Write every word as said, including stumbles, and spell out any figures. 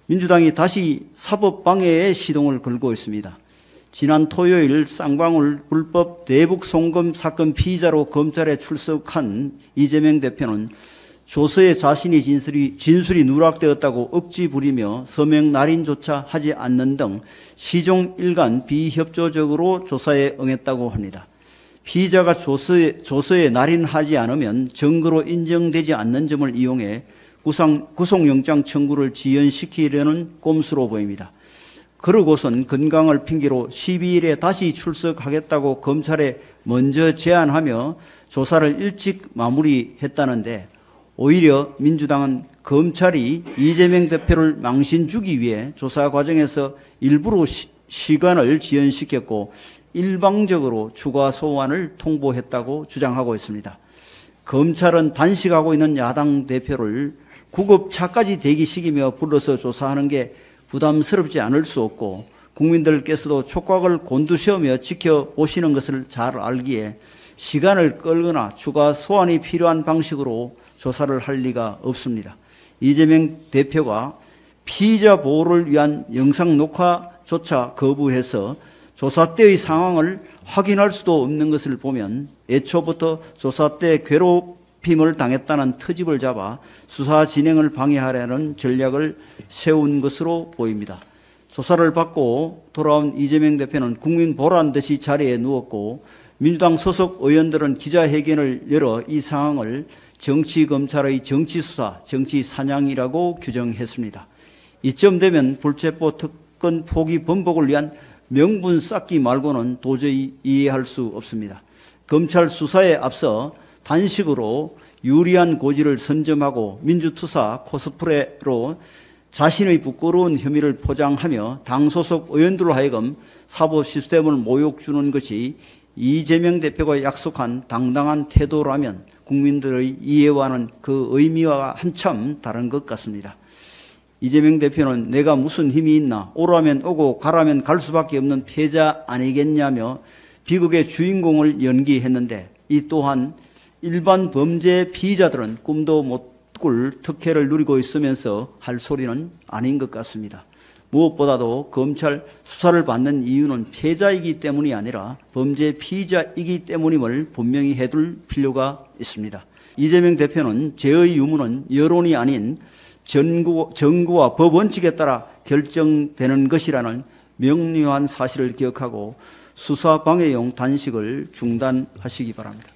민주당이 다시 사법방해에 시동을 걸고 있습니다. 지난 토요일 쌍방울 불법 대북 송금 사건 피의자로 검찰에 출석한 이재명 대표는 조서에 자신이 진술이, 진술이 누락되었다고 억지 부리며 서명 날인조차 하지 않는 등 시종 일관 비협조적으로 조사에 응했다고 합니다. 피의자가 조서에, 조서에 날인하지 않으면 증거로 인정되지 않는 점을 이용해 구상, 구속영장 청구를 지연시키려는 꼼수로 보입니다. 그러고선 건강을 핑계로 십이 일에 다시 출석하겠다고 검찰에 먼저 제안하며 조사를 일찍 마무리했다는데 오히려 민주당은 검찰이 이재명 대표를 망신 주기 위해 조사 과정에서 일부러 시, 시간을 지연시켰고 일방적으로 추가 소환을 통보했다고 주장하고 있습니다. 검찰은 단식하고 있는 야당 대표를 구급차까지 대기시키며 불러서 조사하는 게 부담스럽지 않을 수 없고 국민들께서도 촉각을 곤두세우며 지켜보시는 것을 잘 알기에 시간을 끌거나 추가 소환이 필요한 방식으로 조사를 할 리가 없습니다. 이재명 대표가 피의자 보호를 위한 영상 녹화조차 거부해서 조사 때의 상황을 확인할 수도 없는 것을 보면 애초부터 조사 때 괴롭힘을 당했다는 트집을 잡아 수사 진행을 방해하려는 전략을 세운 것으로 보입니다. 조사를 받고 돌아온 이재명 대표는 국민 보란 듯이 자리에 누웠고 민주당 소속 의원들은 기자회견을 열어 이 상황을 정치검찰의 정치수사, 정치사냥이라고 규정했습니다. 이쯤 되면 불체포 특권 포기 번복을 위한 명분 쌓기 말고는 도저히 이해할 수 없습니다. 검찰 수사에 앞서 단식으로 유리한 고지를 선점하고 민주투사 코스프레로 자신의 부끄러운 혐의를 포장하며 당 소속 의원들로 하여금 사법 시스템을 모욕 주는 것이 이재명 대표가 약속한 당당한 태도라면 국민들의 이해와는 그 의미와 한참 다른 것 같습니다. 이재명 대표는 내가 무슨 힘이 있나 오라면 오고 가라면 갈 수밖에 없는 패자 아니겠냐며 비극의 주인공을 연기했는데 이 또한 일반 범죄 피의자들은 꿈도 못 꿀 특혜를 누리고 있으면서 할 소리는 아닌 것 같습니다. 무엇보다도 검찰 수사를 받는 이유는 패자이기 때문이 아니라 범죄 피의자이기 때문임을 분명히 해둘 필요가 있습니다. 이재명 대표는 죄의 유무는 여론이 아닌 정부, 정부와 법 원칙에 따라 결정되는 것이라는 명료한 사실을 기억하고 수사 방해용 단식을 중단하시기 바랍니다.